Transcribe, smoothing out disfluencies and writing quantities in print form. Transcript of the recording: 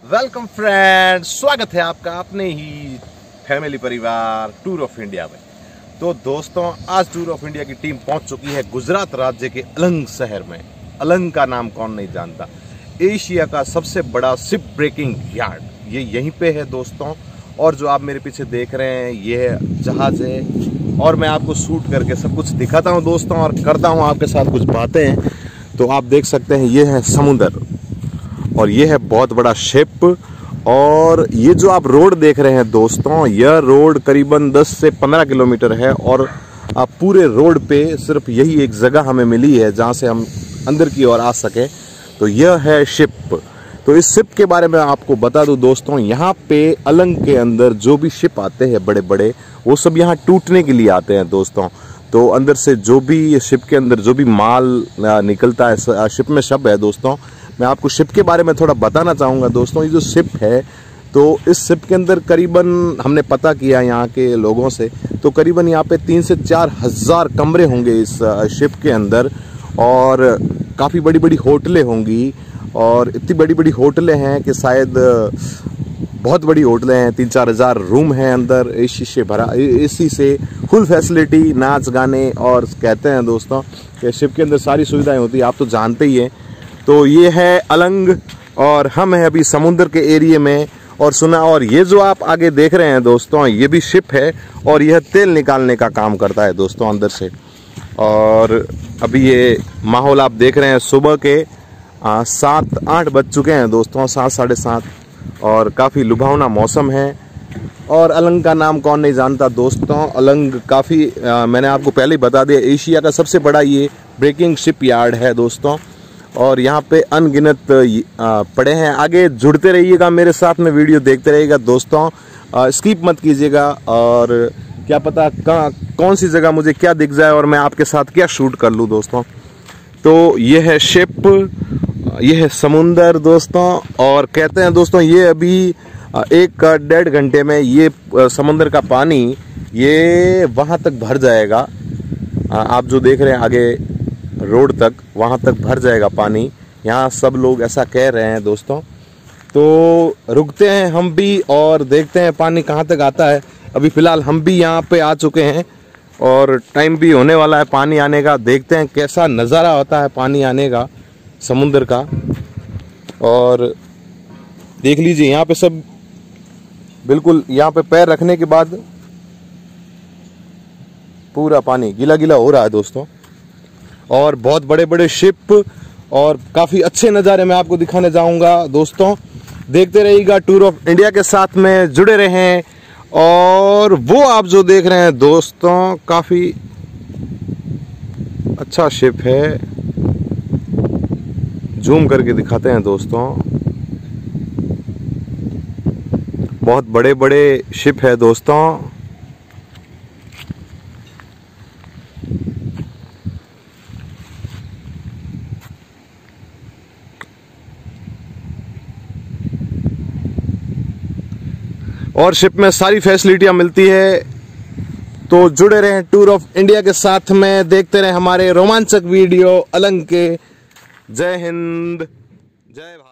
Welcome friends, स्वागत है आपका अपने ही फैमिली परिवार टूर ऑफ इंडिया में। तो दोस्तों, आज टूर ऑफ इंडिया की टीम पहुंच चुकी है गुजरात राज्य के अलंग शहर में। अलंग का नाम कौन नहीं जानता, एशिया का सबसे बड़ा शिप ब्रेकिंग यार्ड ये यहीं पे है दोस्तों। और जो आप मेरे पीछे देख रहे हैं ये जहाज है और मैं आपको शूट करके सब कुछ दिखाता हूँ दोस्तों और करता हूँ आपके साथ कुछ बातें। तो आप देख सकते हैं ये है समुंदर और ये है बहुत बड़ा शिप। और ये जो आप रोड देख रहे हैं दोस्तों, यह रोड करीबन 10 से 15 किलोमीटर है और आप पूरे रोड पे सिर्फ यही एक जगह हमें मिली है जहां से हम अंदर की ओर आ सके। तो यह है शिप। तो इस शिप के बारे में आपको बता दूं दोस्तों, यहाँ पे अलंग के अंदर जो भी शिप आते हैं बड़े बड़े, वो सब यहाँ टूटने के लिए आते हैं दोस्तों। तो अंदर से जो भी शिप के अंदर जो भी माल निकलता है, शिप में शब है दोस्तों। मैं आपको शिप के बारे में थोड़ा बताना चाहूँगा दोस्तों। ये जो शिप है, तो इस शिप के अंदर करीबन हमने पता किया यहाँ के लोगों से, तो करीबन यहाँ पे 3 से 4 हज़ार कमरे होंगे इस शिप के अंदर। और काफ़ी बड़ी बड़ी होटलें होंगी और इतनी बड़ी बड़ी होटलें हैं कि शायद बहुत बड़ी होटलें हैं। 3-4 हज़ार रूम हैं अंदर, एसी से भरा, एसी से फुल फैसिलिटी, नाच गाने। और कहते हैं दोस्तों कि शिप के अंदर सारी सुविधाएं होती है, आप तो जानते ही हैं। तो ये है अलंग और हम हैं अभी समुद्र के एरिया में। और सुना, और ये जो आप आगे देख रहे हैं दोस्तों, ये भी शिप है और यह तेल निकालने का काम करता है दोस्तों अंदर से। और अभी ये माहौल आप देख रहे हैं, सुबह के 7-8 बज चुके हैं दोस्तों, 7 साढ़े 7, और काफ़ी लुभावना मौसम है। और अलंग का नाम कौन नहीं जानता दोस्तों। अलंग काफ़ी मैंने आपको पहले ही बता दिया, एशिया का सबसे बड़ा ये ब्रेकिंग शिप यार्ड है दोस्तों। और यहाँ पे अनगिनत पड़े हैं। आगे जुड़ते रहिएगा मेरे साथ में, वीडियो देखते रहिएगा दोस्तों, स्किप मत कीजिएगा। और क्या पता कौन सी जगह मुझे क्या दिख जाए और मैं आपके साथ क्या शूट कर लूँ दोस्तों। तो ये है शिप, ये है समुंदर दोस्तों। और कहते हैं दोस्तों ये अभी 1-1.5 घंटे में ये समुंदर का पानी ये वहाँ तक भर जाएगा। आप जो देख रहे हैं आगे रोड तक, वहाँ तक भर जाएगा पानी। यहाँ सब लोग ऐसा कह रहे हैं दोस्तों। तो रुकते हैं हम भी और देखते हैं पानी कहाँ तक आता है। अभी फ़िलहाल हम भी यहाँ पे आ चुके हैं और टाइम भी होने वाला है पानी आने का। देखते हैं कैसा नज़ारा होता है पानी आने का समुंदर का। और देख लीजिए यहाँ पे सब बिल्कुल, यहाँ पे पैर रखने के बाद पूरा पानी गीला गीला हो रहा है दोस्तों। और बहुत बड़े बड़े शिप और काफ़ी अच्छे नज़ारे मैं आपको दिखाने जाऊंगा दोस्तों। देखते रहिएगा, टूर ऑफ इंडिया के साथ में जुड़े रहें। और वो आप जो देख रहे हैं दोस्तों, काफ़ी अच्छा शिप है, जूम करके दिखाते हैं दोस्तों। बहुत बड़े बड़े शिप है दोस्तों। और शिप में सारी फैसिलिटियां मिलती है। तो जुड़े रहें टूर ऑफ इंडिया के साथ में, देखते रहें हमारे रोमांचक वीडियो अलंग के। जय हिंद, जय भारत।